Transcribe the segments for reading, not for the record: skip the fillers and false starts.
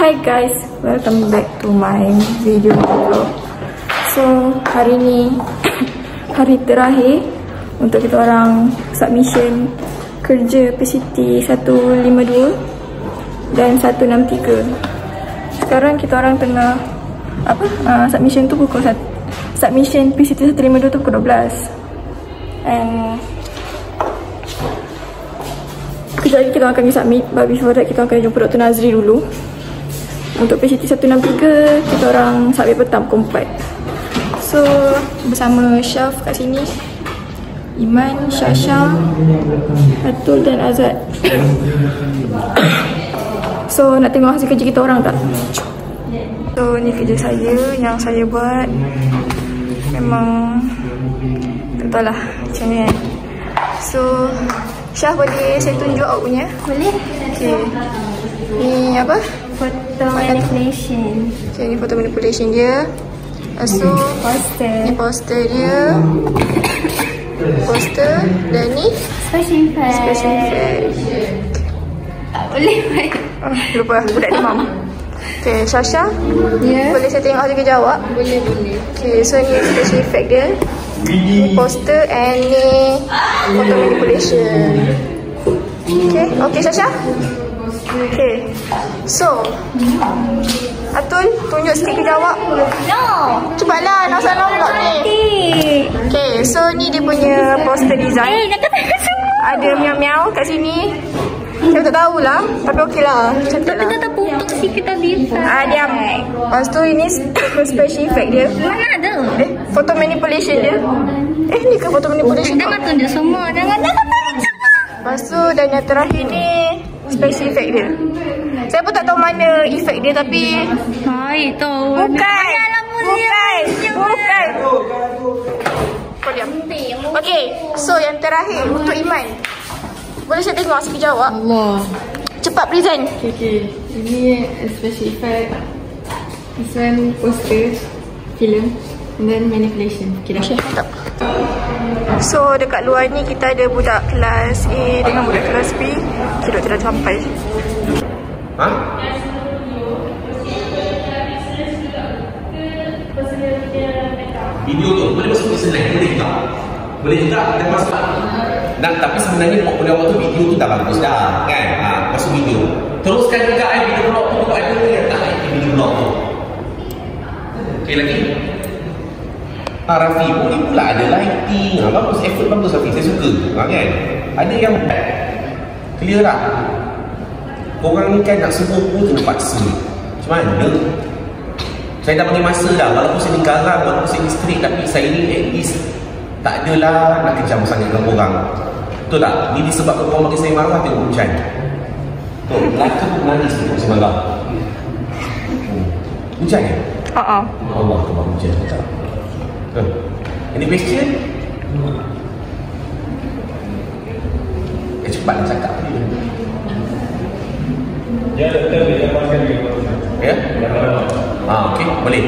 Hi guys, welcome back to my video vlog. So hari ni hari terakhir untuk kita orang submission kerja PCT 152 dan 163. Sekarang kita orang tengah submission tu pukul 1. Submission PCT 152 tu pukul 12. And kejap lagi kita akan pergi submit, but before that kita akan jumpa Dr. Nazri dulu. Untuk PCT 163 kita orang submit petang pukul 4. So bersama Syaf kat sini, Iman, Syasha, Atul dan Azad. So nak tengok hasil kerja kita orang tak? So ni kerja saya yang saya buat. Memang tak tahu lah macam ni kan. So Syah, boleh saya tunjuk awak punya? Boleh. Okay. Ni apa? Photo manipulation. Okay, ni photo manipulation dia. So Poster. ni poster dia. Poster. Dan ni Special effect. special effect. Tak boleh buat. Oh, lupa budak demam. Okay, Syasha, Ya. boleh saya tengok hasil kerja awak? Boleh. Okay, so ni special effect dia. Ni poster and ni photo manipulation. Okay, Syasha? Okay, so Atul, tunjuk sikit kerja awak. No. Cepatlah, nak salah pula ni. Okay, so ni dia punya poster design. Nak kata semua. Ada miau-miau kat sini. Saya tak tahulah, tapi okey lah. Cantik lah. Kita tak putuk si kita bisa. Diam. Lepas tu ini special effect dia. Mana ada? Photo manipulation dia. Ni ke photo manipulation? Jangan tunjuk semua. Jangan tunjuk semua. Lepas tu dan yang terakhir ni special effect dia. Saya pun tak tahu mana effect dia tapi Hai tu. Bukan. Kau diam. Okay, so yang terakhir untuk Iman. Boleh saya tengok hasil kerja awak? Allah. Cepat present. Okay. Ini special effect. This one poster, film, and then manipulation. Okay dah. Mantap. So dekat luar ni kita ada budak kelas A dengan budak kelas B. Okay, doktor dah sampai. Ha? Video tu boleh masuk ke senang, boleh juga. Boleh juga kita masuk. Dan tapi sebenarnya portfolio awak tu video tu dah bagus dah, kan? Masuk video. Teruskan juga video blog tu kalau ada yang tak video blog tu. Okey lagi. Rafi pun pula ada lighting. Bagus, effort bagus Rafi, saya suka. Kan? Ada yang clear tak? Korang ni kan nak semua pun kena paksa. Macam mana? Saya dah bagi masa dah. Walaupun saya ni garang, walaupun saya ni strict, tapi saya ni at least tak adalah nak kejam sangat dengan korang. Betul tak? Ni disebabkan korang bagi saya marah tengok hujan. Betul? Lelaki pun nangis tengok saya marah. Hujan ke? Allah Tuhan hujan. Any question? Cepat nak cakap tadi. Ya, doktor boleh lepaskan video. Ya? Okey, boleh.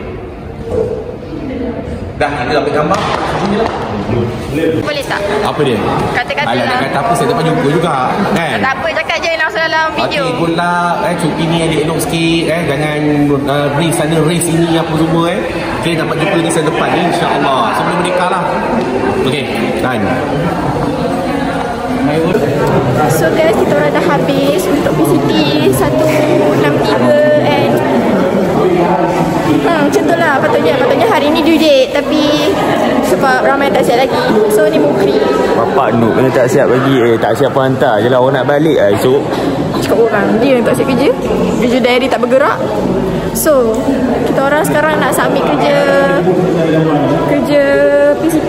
Dah, kita ambil gambar. Boleh tak? Apa dia? Kata-kata Alah, lah. nak kata apa saya dapat jumpa juga, kan? Tak apa, cakap je langsung dalam video. Okey, good luck. Cuti ni elok-elok sikit. Jangan race sana, race ini apa semua. Okey, dapat jumpa di sana depan, insya-Allah. Sebelum menikah lah. Okey, done. So guys, kita orang dah habis untuk PCT 163 and macam tu lah patutnya hari ni due date tapi sebab ramai tak siap lagi. So ni Mukri. Bapak Nuk kena tak siap bagi. Tak siap pun hantar je lah. Orang nak balik lah esok. Cakap orang, dia yang tak siap kerja. Kerja diary tak bergerak. So kita orang sekarang nak submit kerja PCT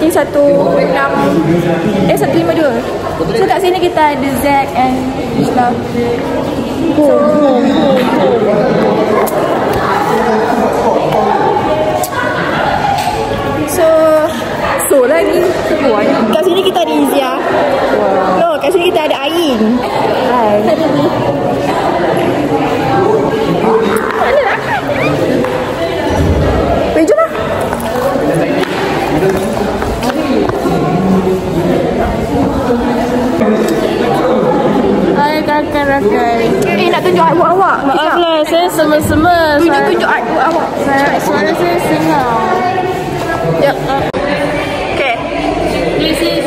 152. So kat sini kita ada Zack and Islam. So lagi kat sini kita ada Izia. No, kat sini kita ada Ain. Hai. Mana nak? Jom lah. Hai kakak-kakak. Nak tunjuk awak-awak. Alhamdulillah, saya sama-sama. Tunjuk artwork awak. Suara saya sengau. Yep. Okay. This is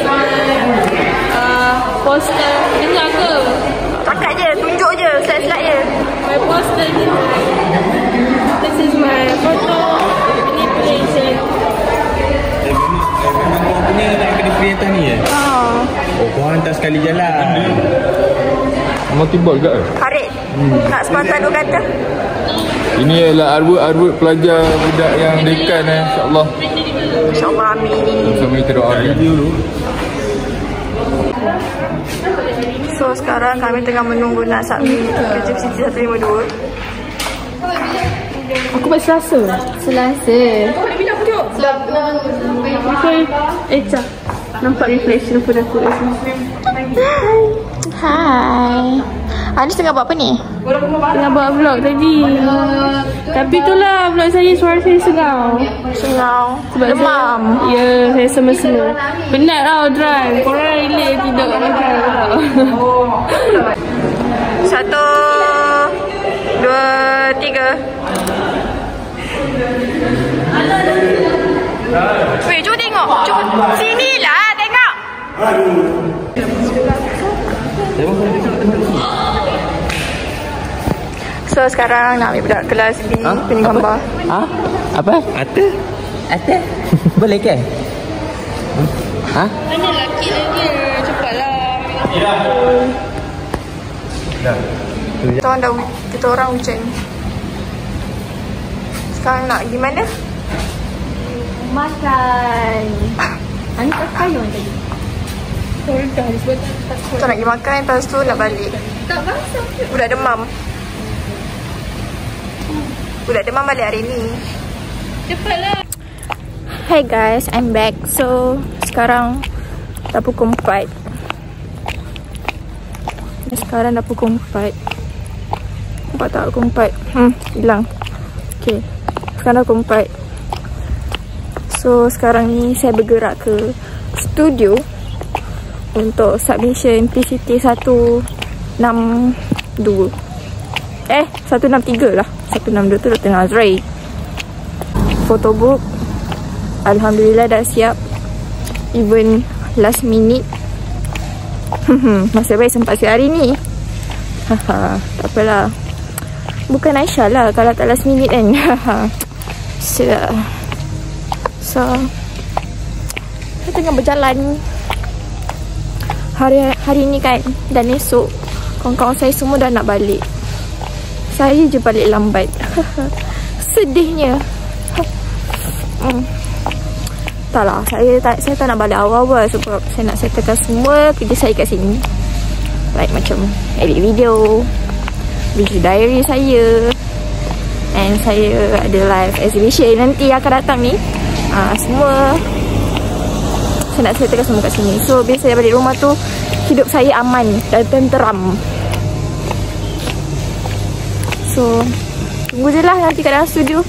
poster. Dengar ke? Cakap je, tunjuk je, slide-slide je. My poster ni. This is my photo manipulation. Memang kau punya nak kena free atas ni ya? Oh, kau hantar sekali jalan. Memang tiba juga ke? Harid, nak sepatah dua kata. Ini adalah artwork pelajar budak yang dekan insyaAllah. InsyaAllah, amin. Sama kita doakan dulu. So sekarang kami tengah menunggu nak submit kerja PCT 152. Aku buat Selasa. Selasa. Kau nak bilang tunjuk? Cak. Nampak reflection pun aku kat sini. Hai. Anis tengah buat apa ni? Tengah buat vlog tadi. Tapi itulah vlog saya, suara saya sengau. Sengau. Sebab demam. Ya, saya sama-sama. Penat tau drive. Korang relate tidak makan tau. 1, 2, 3. Weh, cuba tengok. Cuba. Sinilah tengok. So sekarang nak ambil budak kelas B punya gambar. Ha? Apa? Ate? Boleh ke? Ha? Mana laki lagi? Cepatlah. Kita orang hujan. Sekarang nak pergi mana? Makan. Ani tak payung tadi. Kita nak pergi makan, lepas tu nak balik. Tak basah. Budak demam. Budak demam balik hari ni. Cepatlah. Hi guys, I'm back. So sekarang dah pukul 4. Sekarang dah pukul 4. Nampak tak pukul 4? Hilang. Okay, sekarang dah pukul 4. So sekarang ni saya bergerak ke studio untuk submission PCT 162. 163 lah. 162 tu Dr. Nazrai. Photobook alhamdulillah dah siap. Even last minute. Masih baik sempat siap hari ni. Tak apalah. Bukan Aisyah lah kalau tak last minute kan. So saya tengah berjalan hari ni kan. Dan esok kawan-kawan saya semua dah nak balik. Saya je balik lambat. Sedihnya. Tak lah, saya tak nak balik awal-awal sebab saya nak settlekan semua kerja saya kat sini. Like macam edit video, video diary saya, and saya ada live exhibition nanti akan datang ni. Semua saya nak settlekan semua kat sini. So bila saya balik rumah tu, hidup saya aman dan tenteram. So tunggu je lah nanti kat dalam studio.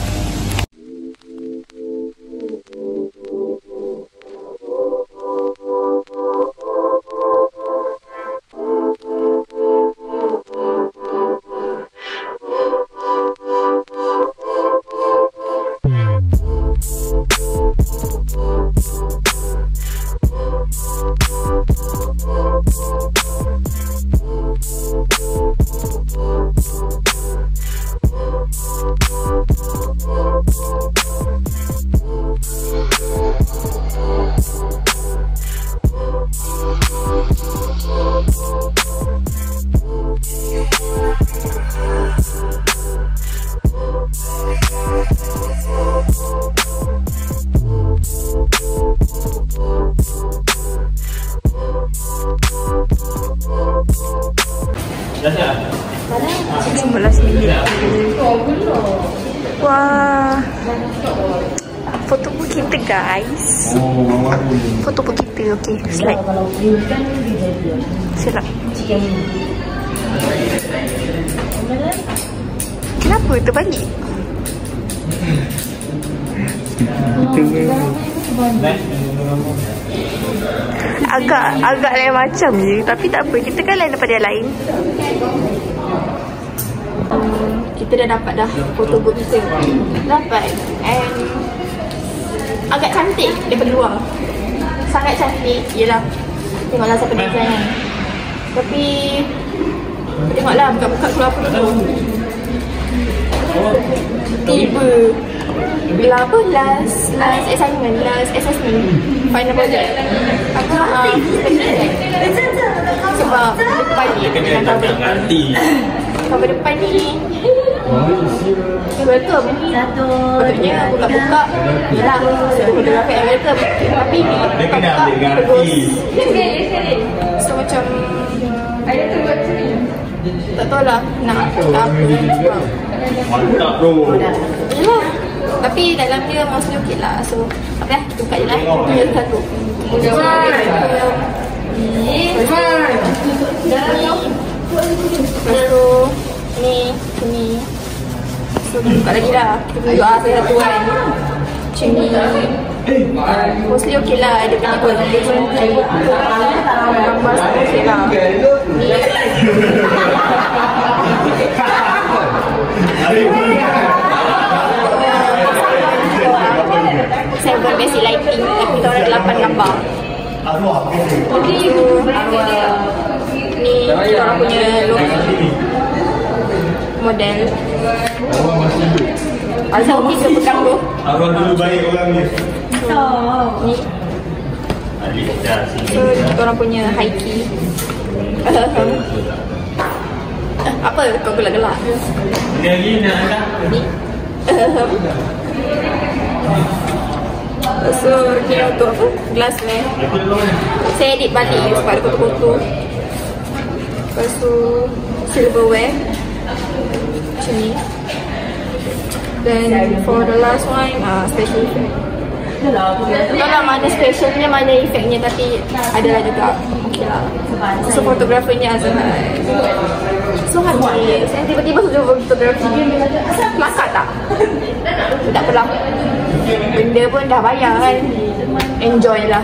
Wah, fotobook kita guys. Fotobook kita, okay, slide. Silap. Kenapa terbalik? Agak lain macam je. Tapi tak apa, kita kan lain daripada yang lain. kita dah dapat dah foto book kita. Dapat. And agak cantik daripada luar. Sangat cantik. Yelah, tengoklah siapa design kan. Tapi tengoklah buka-buka keluar apa tu. Tiba bila apa last assignment, last assessment, final project. Aku sebab depan ni dengan cover depan ni welcome. Patutnya buka-buka yelah fotografi yang welcome. Tapi ni buka-buka terus. So macam tak tahu lah nak apa. Mantap bro. Yelah, tapi dalam dia mostly okey lah. So apa lah, kita buka je lah. Itu yang satu. Lepas tu ni so kita buka lagi lah. Kita tunjuk satu kan macam ni. Mostly okey lah. Dia punya qualification gambar semua okey lah. Saya buat basic lighting, tapi kita orang 8 gambar. Ni kita orang punya logo model. Asal ni dia pegang tu. Abang dulu baik orang ni. Ni. So kita orang punya high key. Apa kau gelak-gelak? Ni lagi nak tak? Ni. So kira tu apa? Glassware. Saya edit balik sebab ada foto-foto. Lepas tu silverware macam ni. Then for the last one, special effect. Tak lah mana specialnya, mana efeknya, tapi adalah juga. Okay lah. So fotografernya Azhar. So habis saya tiba-tiba sudah fotografi. Kelakar tak? Tak apalah. Benda pun dah bayar kan. Enjoy lah.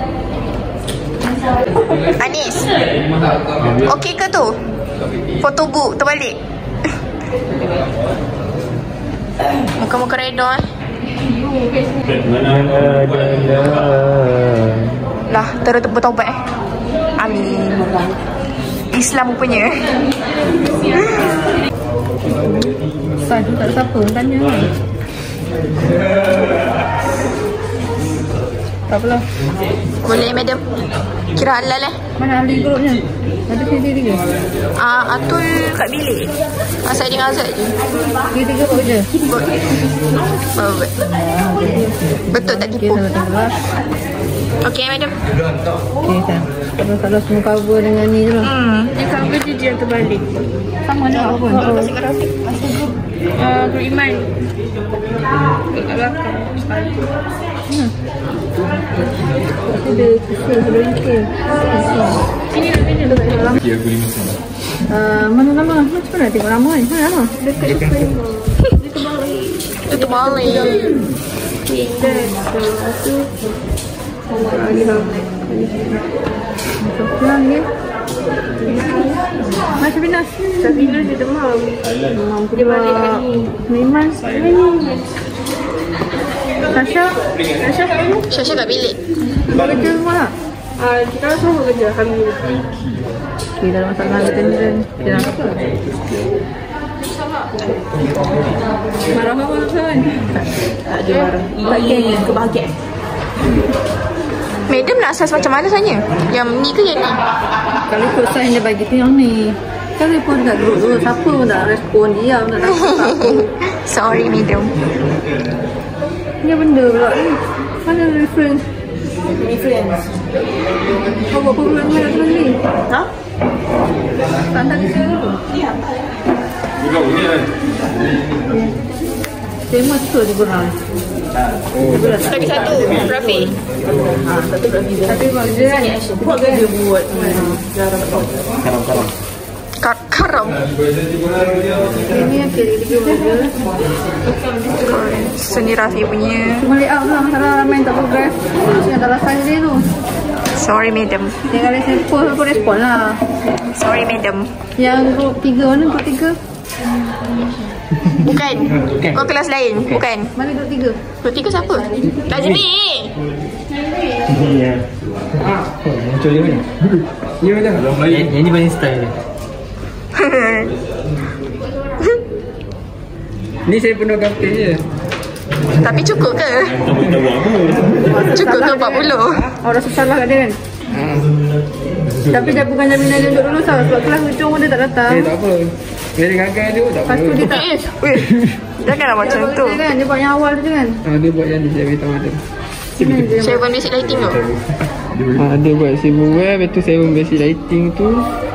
Anis, okey ke tu? Foto book terbalik. Muka-muka redha lah, terus bertaubat Amin. Islam rupanya. Tak ada siapa tanya kan. Tak apalah. Boleh madam. Kira halal Mana ahli grupnya? Ada tiga-tiga? Atul kat bilik. Saya dengan Azad je. Tiga-tiga buat kerja? Betul tak tipu? Okey madam. Okey tak. Kalau semua cover dengan ni je lah. Dia cover dia yang terbalik. Sama nak apa pun. Kasih kat Rafiq. Guru Iman. Kat belakang. Ada kisah sebelum ni. Sini lah, sini lah. Dia aku 5 sen. Mana nama? Macam mana tengok nama ni? Mana nama? Dekat Itu terbalik. Yang ni. Macam mana? Sabina dia demam. Dia balik kat ni. Memang. Tasha kat mana? Syasha kat bilik. Buat kerja semua lah. Kita orang semua bekerja. Alhamdulillah. Okay, dalam masalah kita ni kan. Marah apa kan? Tak ada marah. Bagian kebahagiaan. Madam nak asas macam mana sebenarnya? Yang ni ke yang ni? Kalau ikut sign dia bagi tu yang ni. Kalau pun kat grup tu, siapa pun tak respon dia. Tak apa. Sorry madam. Ni benda pula ni. Mana reference? Kau buat program mana tu ni? Ha? Tak nak kita tu? Bukan bunyi kan? Tema tu dia berang. Lagi satu, Rafiq. Satu Rafi. Tapi dia kan buat ke dia buat. Karam-karam. Karam. Ini yang kira-kira dia. Seni Rafiq punya. Cuma layout lah. Masalah ramai tak progress. Yang dalam file dia tu. Sorry madam. Dia kalau saya post, aku respon lah. Sorry madam. Yang grup 3 mana? Grup 3? Bukan. Kau kelas lain? Bukan. Mana duduk tiga? Dua tiga siapa? Najmi. Ya. Muncul dia mana? Dia mana? Yang ni paling style dia. Ni saya penuh kapten je. Tapi cukup ke? Cukup ke 40? Orang susah lah kat dia kan? Tapi dia bukan jaminan dia duduk dulu tau. Sebab kelas hujung pun dia tak datang. Tak apa. Dia dengarkan dia tak apa. Lepas tu dia tak Janganlah macam tu. dia kan? Dia buat yang awal tu kan? Dia buat yang ni saya beritahu ada. Saya buat basic lighting tu. Dia buat silverware. Lepas tu saya buat basic lighting tu.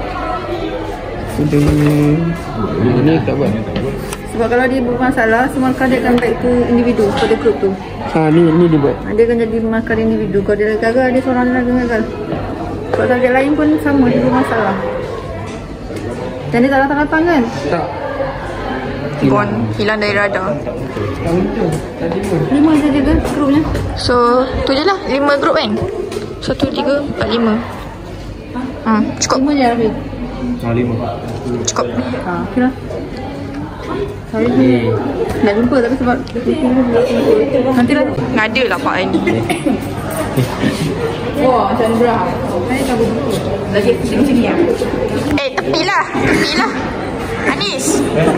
Ni tak buat. Sebab kalau dia bermasalah, semua markah dia akan back to individu pada group tu. Ni dia buat. Dia akan jadi markah individu. Kalau dia gagal, dia seorang lagi gagal. Kalau target lain pun sama, dia bermasalah. Dan dia tak datang-datang kan? Tak. Gone. Hilang dari radar. 5 je ke grupnya? So, tu je lah. 5 grup kan? 1, 3, 4, 5. Cukup. 5 je habis. 5. Cukup. Okay lah. Saya nak jumpa tapi sebab nanti lah. Ngada lah Pak Ain. Wah, Chandra. Saya tak boleh. Lagi sini ya. Tepilah. Tepilah. Anis.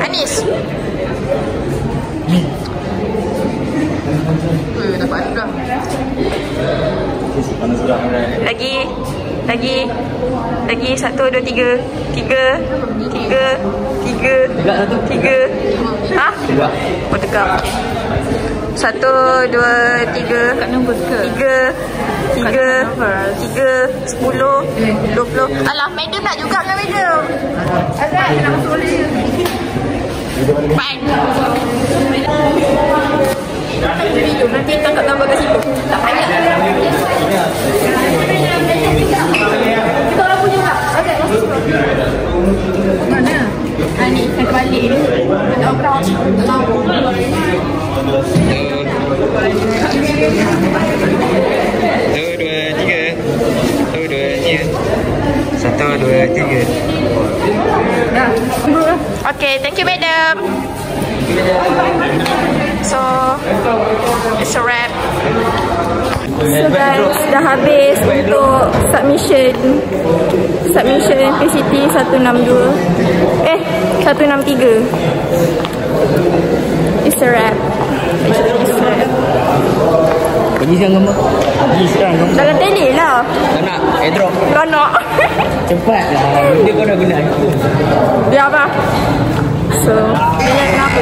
Dapat dah. Lagi 1, 2, 3. 3. Ha? Oh, tegak. 1, 2, 3. Kat nombor ke? 3, 10, 20. Alah, madam nak juga dengan madam. Agak nak masuk boleh. Fine. Nanti tangkap gambar kat situ. Tak payah. Kita orang punya tak? Agak masuk situ. Mana? Ni, saya balik. Ada orang. Okay, thank you madam. So, it's a wrap. So guys, dah habis untuk submission PCT 162 163. It's a wrap. Pergi sekarang gambar. Dalam tele lah. Tak nak airdrop. Kau nak. Cepat lah. Benda kau dah guna iPhone. Dia apa? So, dia kenapa?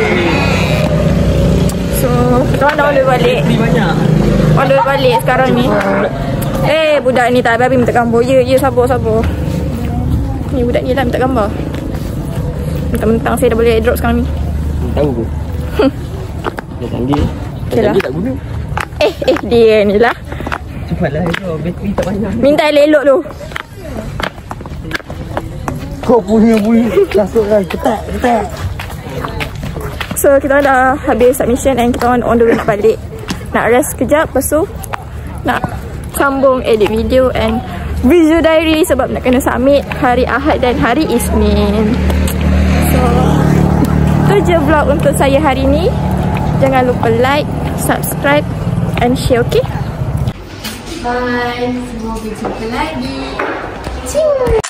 So, kita orang dah order balik. Banyak. Order balik sekarang ni. Budak ni tak habis minta gambar. Ya, sabar. Ni budak ni lah minta gambar. Mentang-mentang saya dah boleh airdrop sekarang ni. Tahu ke? Dia canggih. Okay lah. Dia tak guna. Dia ni lah. Cepatlah airdrop. Bateri tak banyak. Minta elok tu. Kau punya bunyi. Masuk lah. Ketat. So, kita dah habis submission and kita on the way nak balik. Nak rest sekejap. Lepas tu, nak sambung edit video and video diary sebab nak kena submit hari Ahad dan hari Isnin. So, tu je vlog untuk saya hari ni. Jangan lupa like, subscribe and share, okay? Bye. Semoga jumpa lagi. Ciao.